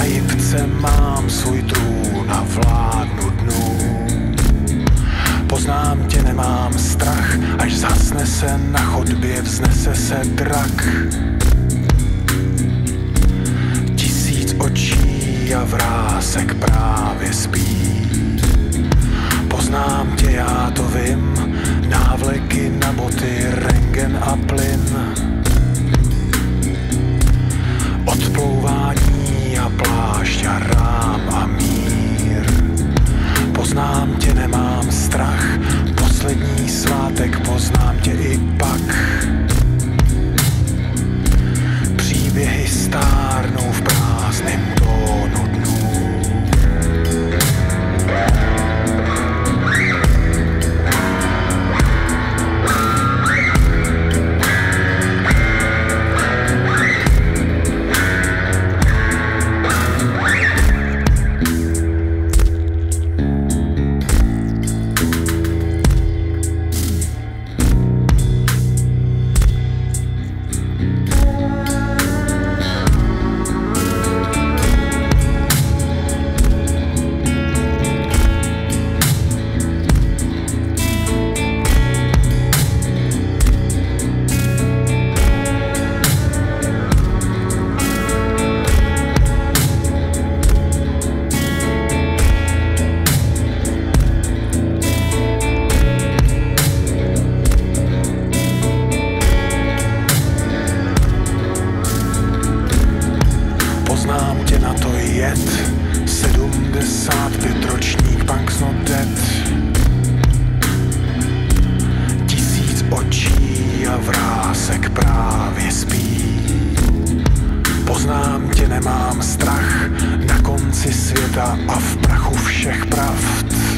jipce mám svůj trůn a vládnu dnů. Poznám tě, nemám strach, až zhasne se na chodbě, vznese se drak. Tisíc očí a vrásek právě spí. Poznám tě, já to vím, návleky na boty, rentgen a plyn. Odplouvání a plášť a rám a mír. Poznám tě, nemám strach, poslední svátek, poznám tě i pak. Příběhy stárnou v prázdném tónu dnů. Poznám tě, na to jet, 75 ročník, Punks Not Dead. Tisíc očí a vrásek právě spí. Poznám tě, nemám strach, na konci světa a v prachu všech pravd.